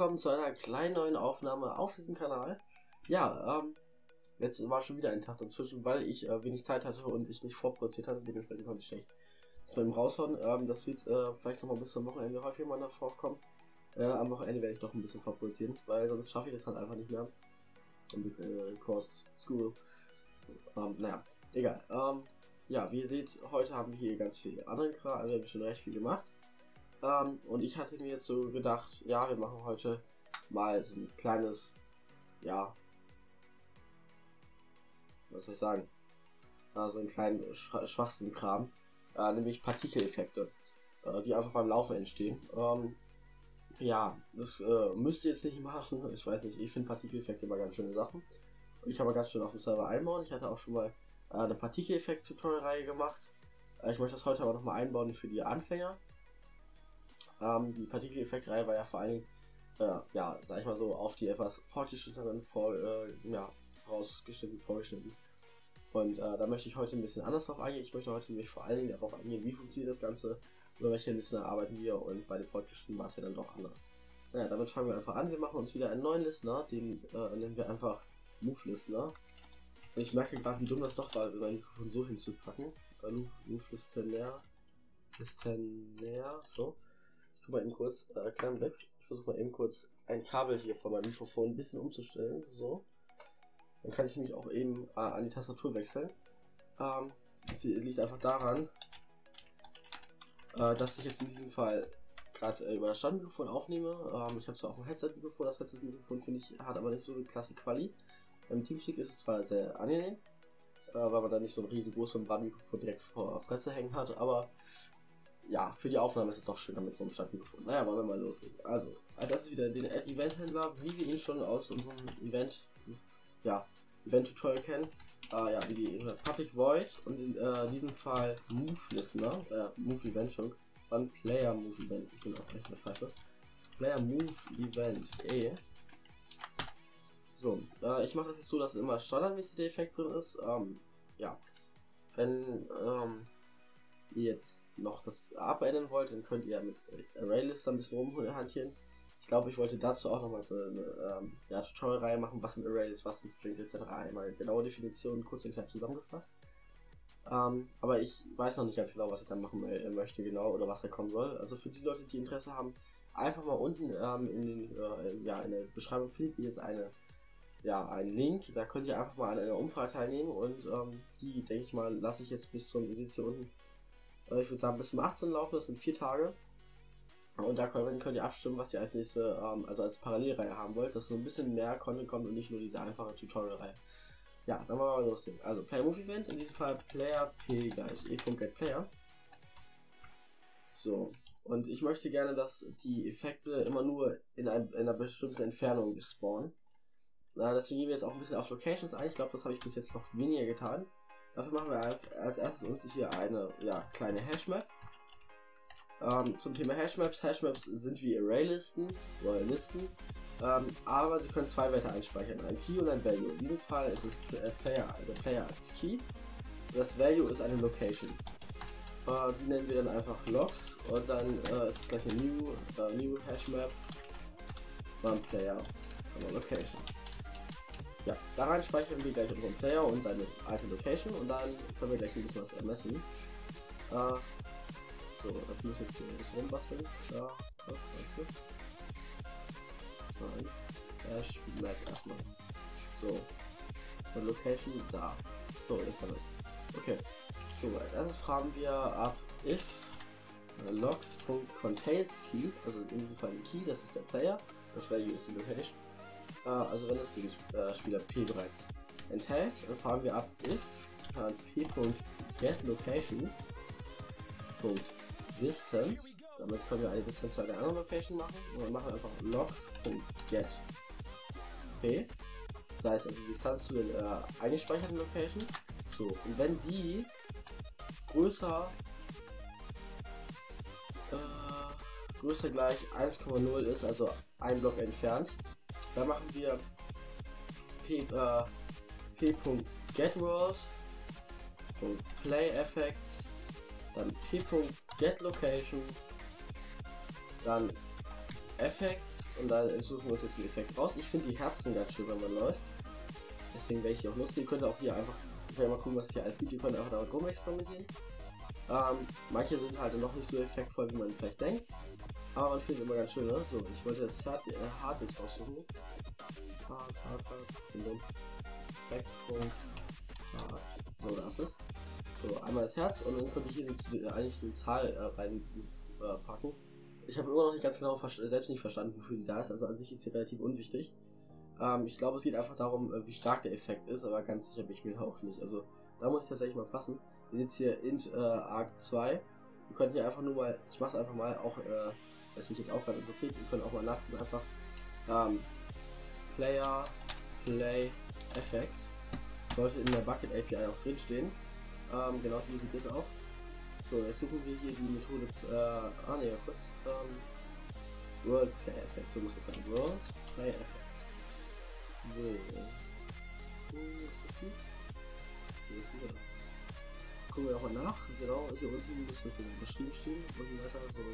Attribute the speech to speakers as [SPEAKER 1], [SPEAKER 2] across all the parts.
[SPEAKER 1] willkommen zu einer kleinen neuen Aufnahme auf diesem Kanal. Ja, jetzt war schon wieder ein Tag dazwischen, weil ich wenig Zeit hatte und ich nicht vorproduziert hatte, dementsprechend konnte ich schlecht das beim Raushauen. Das wird vielleicht nochmal bis zum Wochenende häufiger mal vorkommen. Am Wochenende werde ich doch ein bisschen vorproduzieren, weil sonst schaffe ich das halt einfach nicht mehr. Course, School, naja, egal. Ja, wie ihr seht, heute haben wir hier ganz viel anderen Kram, also wir haben schon recht viel gemacht. Und ich hatte mir jetzt so gedacht, ja, wir machen heute mal so ein kleines, ja, was soll ich sagen, so einen kleinen Schwachsinn-Kram, nämlich Partikeleffekte, die einfach beim Laufen entstehen. Ja, das müsst ihr jetzt nicht machen, ich weiß nicht, ich finde Partikeleffekte immer ganz schöne Sachen. Und ich kann mal ganz schön auf dem Server einbauen. Ich hatte auch schon mal eine Partikeleffekt-Tutorial-Reihe gemacht. Ich möchte das heute aber nochmal einbauen für die Anfänger. Die Partikeleffekt-Reihe war ja vor allen Dingen, ja, sag ich mal so, auf die etwas fortgeschrittenen vorgeschnitten. Und da möchte ich heute ein bisschen anders drauf eingehen. Ich möchte heute nämlich vor allen Dingen darauf eingehen, wie funktioniert das Ganze, über welche Listen arbeiten wir, und bei den fortgeschrittenen war es ja dann doch anders. Naja, damit fangen wir einfach an. Wir machen uns wieder einen neuen Listener, den nennen wir einfach Move Listener. Und ich merke gerade, wie dumm das doch war, mein Mikrofon so hinzupacken. Move Listener, so. Ich tue mal eben kurz, kleinen Blick. Ich versuche mal eben kurz ein Kabel hier von meinem Mikrofon ein bisschen umzustellen, so. Dann kann ich mich auch eben an die Tastatur wechseln. Das liegt einfach daran, dass ich jetzt in diesem Fall gerade über das Standmikrofon aufnehme. Ich habe zwar auch ein Headset-Mikrofon, das Headset-Mikrofon finde ich hat aber nicht so eine klasse Quali. Beim Teamspeak ist es zwar sehr angenehm, weil man da nicht so ein riesengroßes Bandmikrofon direkt vor Fresse hängen hat, aber ja, für die Aufnahme ist es doch schöner mit so einem Standmikrofon. Naja, wollen wir mal loslegen. Also, als erstes wieder den Event-Händler, wie wir ihn schon aus unserem Event-Tutorial kennen. Ja, wie die Public Void und in diesem Fall Move Listener, Move Event schon, dann Player Move Event, ich bin auch echt eine Pfeife. Player Move Event, So, ich mache das jetzt so, dass immer standardmäßig der Effekt drin ist. Ja, wenn ihr jetzt noch das abändern wollt, dann könnt ihr mit ArrayList ein bisschen rumhantieren. Ich glaube, ich wollte dazu auch nochmal so eine Tutorial-Reihe machen, was sind Arrays, was sind Strings etc. Einmal genaue Definitionen, kurz und knapp zusammengefasst. Aber ich weiß noch nicht ganz genau, was ich dann machen möchte genau oder was da kommen soll. Also für die Leute, die Interesse haben, einfach mal unten in der Beschreibung findet ihr jetzt einen Link. Da könnt ihr einfach mal an einer Umfrage teilnehmen und die, denke ich mal, lasse ich jetzt bis zum, ihr seht hier unten, ich würde sagen bis zum 18. laufen, das sind 4 Tage. Und da könnt ihr abstimmen, was ihr als nächste, also als Parallelreihe haben wollt, dass so ein bisschen mehr Content kommt und nicht nur diese einfache Tutorial-Reihe. Ja, dann wollen wir mal loslegen. Also Player Move Event, in diesem Fall Player P gleich e.getPlayer. So, und ich möchte gerne, dass die Effekte immer nur in einer bestimmten Entfernung spawnen. Deswegen gehen wir jetzt auch ein bisschen auf Locations ein. Ich glaube, das habe ich bis jetzt noch weniger getan. Dafür machen wir als erstes uns hier eine kleine Hashmap. Zum Thema Hashmaps. Hashmaps sind wie Arraylisten oder Listen, aber sie können 2 Werte einspeichern, ein Key und ein Value. In diesem Fall ist es der Player als Key und das Value ist eine Location. Die nennen wir dann einfach Logs und dann ist es gleich eine New Hashmap Player Location. Ja, da rein speichern wir gleich unseren Player und seine alte Location und dann können wir gleich ein bisschen was ermessen. So, dafür muss ich jetzt hier ein bisschen rumbasteln. Da, nein. Hashmap erstmal. So. Und Location da. So, jetzt haben wir es. Okay. So, als erstes fragen wir ab if logs.contains_key, also in diesem Fall ein Key, das ist der Player, das Value ist die Location. Also wenn es den Spieler P bereits enthält, dann fragen wir ab if p.getLocation.distance, damit können wir eine Distanz zu einer anderen Location machen, und dann machen wir einfach logs.getP, das heißt also die Distanz zu der eingespeicherten Location. So, und wenn die größer gleich 1,0 ist, also ein Block entfernt, dann machen wir p.getRows.playEffect, dann p.getLocation, dann Effekt und dann suchen wir uns jetzt den Effekt raus. Ich finde die Herzen ganz schön, wenn man läuft. Deswegen werde ich die auch nutzen. Ihr könnt auch hier einfach, mal gucken, was es hier alles gibt. Ihr könnt einfach damit rumexperimentieren. Manche sind halt noch nicht so effektvoll, wie man vielleicht denkt. Aber man findet immer ganz schön, ne? So, ich wollte das Hard jetzt aussuchen. Hard. So, das ist. So, einmal das Herz und dann könnte ich hier eigentlich eine Zahl reinpacken. Ich habe immer noch nicht ganz genau selbst nicht verstanden, wofür die da ist. Also an sich ist sie relativ unwichtig. Ich glaube, es geht einfach darum, wie stark der Effekt ist, aber ganz sicher bin ich mir auch nicht. Also da muss ich tatsächlich mal passen. Ihr seht hier int arc 2. Wir können hier einfach nur mal, ich mache es einfach mal, auch, was mich jetzt auch gerade interessiert, ihr könnt auch mal nachgucken, einfach Player Play Effect. Sollte in der Bucket API auch drin stehen. Genau, hier sieht das auch. So, jetzt suchen wir hier die Methode, World Play Effect, so muss es sein. World Play Effect. So. Ist das die? Hier ist sie, genau. Gucken wir auch mal nach. Genau, hier unten muss das beschrieben stehen. Und weiter, so.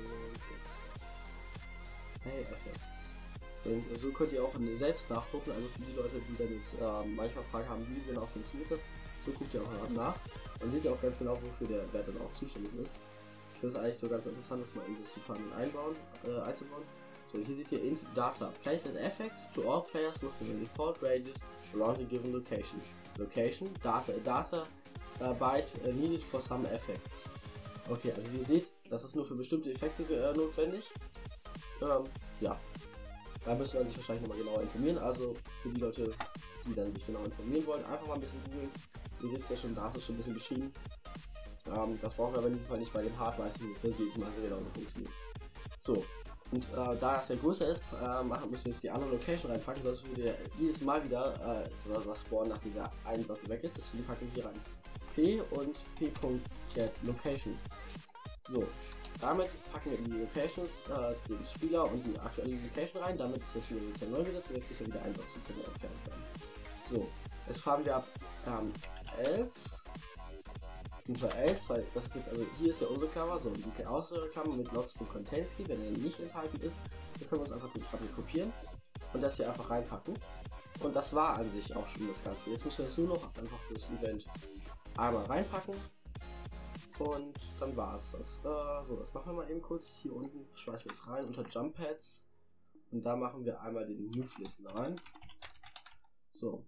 [SPEAKER 1] Play Effect. So könnt ihr auch selbst nachgucken, also für die Leute, die dann jetzt manchmal Fragen haben, wie genau funktioniert das, so guckt ihr auch nach. Dann seht ihr auch ganz genau, wofür der Wert dann auch zuständig ist. Ich finde es eigentlich so ganz interessant, das mal in das Verfahren einzubauen. So, hier seht ihr int data. Place an effect to all players within the default radius around a given location. Location, data byte needed for some effects. Okay, also wie ihr seht, das ist nur für bestimmte Effekte notwendig. Ja. Da müsste man sich wahrscheinlich nochmal genauer informieren. Also für die Leute, die dann sich genau informieren wollen, einfach mal ein bisschen googeln. Ihr seht es ja schon, da ist es schon ein bisschen beschrieben. Das brauchen wir aber in diesem Fall nicht bei dem Hard-Leistung, das jedes Mal so genau so funktioniert. So, und da es ja größer ist, müssen wir jetzt die andere Location reinpacken, sonst würde wir jedes Mal wieder was spawnen, nachdem der ein Block weg ist. Deswegen packen wir hier rein P und P.getLocation. So, damit packen wir in die Locations den Spieler und die aktuelle Location rein. Damit ist jetzt wieder sozusagen neu gesetzt und jetzt muss ja wieder ein Block sozusagen entfernt sein. So, jetzt fahren wir ab else. Und zwar else, weil das ist jetzt, also hier ist ja unsere Klammer, so die äußere Klammer mit logs.contains-key, wenn er nicht enthalten ist, dann können wir uns einfach den Klammer kopieren und das hier einfach reinpacken. Und das war an sich auch schon das Ganze. Jetzt müssen wir es nur noch einfach das Event einmal reinpacken. Und dann war es das. So, das machen wir mal eben kurz. Hier unten schmeißen wir es rein unter Jump Pads. Und da machen wir einmal den Move-Listen rein. So.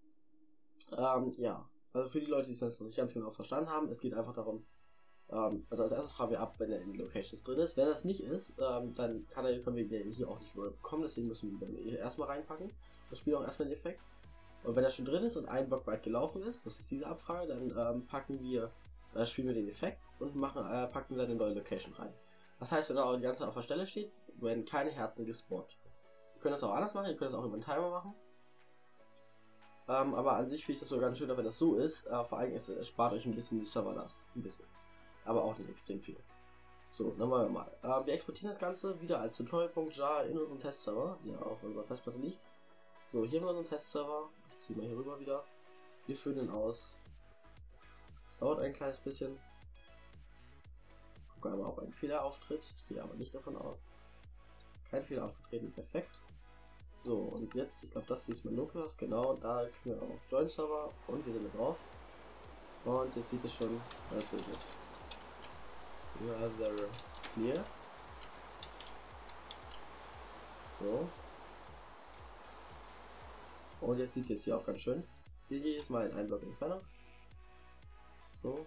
[SPEAKER 1] Ja. Also für die Leute, die es jetzt noch nicht ganz genau verstanden haben, es geht einfach darum, also als erstes fragen wir ab, wenn er in den Locations drin ist. Wenn das nicht ist, dann können wir den hier auch nicht bekommen, deswegen müssen wir ihn dann erstmal reinpacken. Das spielt auch erstmal den Effekt. Und wenn er schon drin ist und ein Block weit gelaufen ist, das ist diese Abfrage, dann spielen wir den Effekt und packen seine neue Location rein. Das heißt, wenn er auch die ganze Zeit auf der Stelle steht, werden keine Herzen gespawnt. Ihr könnt das auch anders machen, ihr könnt das auch über einen Timer machen. Aber an sich finde ich das so ganz schön, wenn das so ist. Vor allem es spart euch ein bisschen die Serverlast. Ein bisschen. Aber auch nicht extrem viel. So, dann wollen wir mal. Wir exportieren das Ganze wieder als Tutorial.jar in unseren Testserver, der auf unserer Festplatte liegt. So, hier haben wir unseren Testserver. Ich ziehe mal hier rüber wieder. Wir führen den aus. Es dauert ein kleines bisschen. Gucken einmal, ob ein Fehler auftritt. Ich gehe aber nicht davon aus. Kein Fehler aufgetreten. Perfekt. So, und jetzt, ich glaube, das hier ist mein Localhost. Genau, da klicken wir auf Join Server und wir sind mit drauf. Und jetzt sieht es schon, was wird. Rather clear. So. Und jetzt sieht es hier auch ganz schön. Hier jedes Mal in einen Block Entfernung. So.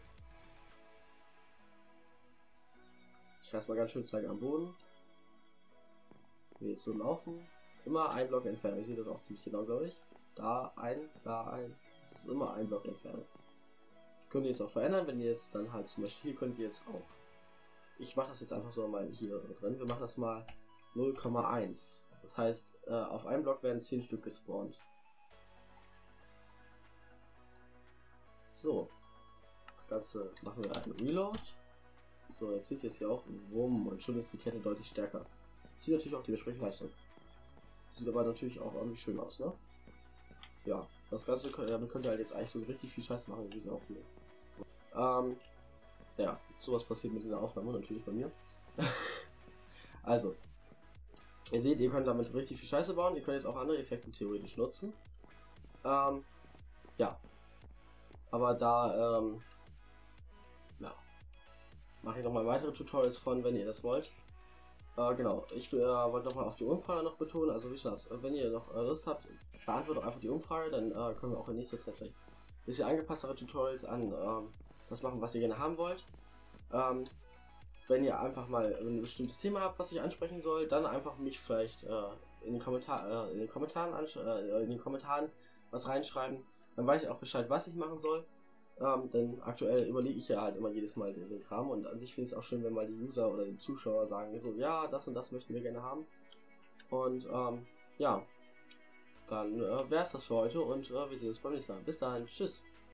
[SPEAKER 1] Ich kann es mal ganz schön zeigen am Boden. Wie jetzt so laufen. Immer ein Block Entfernung. Ich sehe das auch ziemlich genau, glaube ich. Da ein. Das ist immer ein Block Entfernung. Das könnt ihr jetzt auch verändern, wenn ihr jetzt dann halt zum Beispiel hier könnt ihr jetzt auch. Ich mache das jetzt einfach so mal hier drin. Wir machen das mal 0,1. Das heißt, auf einem Block werden 10 Stück gespawnt. So. Das Ganze machen wir einen Reload. So, jetzt seht ihr es hier auch. Wumm. Und schon ist die Kette deutlich stärker. Zieht natürlich auch die entsprechende Leistung. Sieht aber natürlich auch irgendwie schön aus, ne? Ja, das Ganze damit könnt ihr halt jetzt eigentlich so richtig viel Scheiß machen. Das ist auch cool. Ja, sowas passiert mit dieser Aufnahme natürlich bei mir. Also, Ihr seht, ihr könnt damit richtig viel Scheiße bauen. Ihr könnt jetzt auch andere Effekte theoretisch nutzen. Ja. Aber da, ja. Mache ich nochmal weitere Tutorials von, wenn ihr das wollt. Genau. Ich wollte nochmal auf die Umfrage noch betonen. Also wie gesagt, wenn ihr noch Lust habt, beantwortet doch einfach die Umfrage. Dann können wir auch in nächster Zeit vielleicht ein bisschen angepasstere Tutorials an das machen, was ihr gerne haben wollt. Wenn ihr einfach mal ein bestimmtes Thema habt, was ich ansprechen soll, dann einfach mich vielleicht in den Kommentaren was reinschreiben. Dann weiß ich auch Bescheid, was ich machen soll. Denn aktuell überlege ich ja halt immer jedes Mal den Kram, und an sich finde ich es auch schön, wenn mal die User oder die Zuschauer sagen so, ja, das und das möchten wir gerne haben. Und ja, dann wäre es das für heute, und wir sehen uns beim nächsten Mal. Bis dahin, tschüss.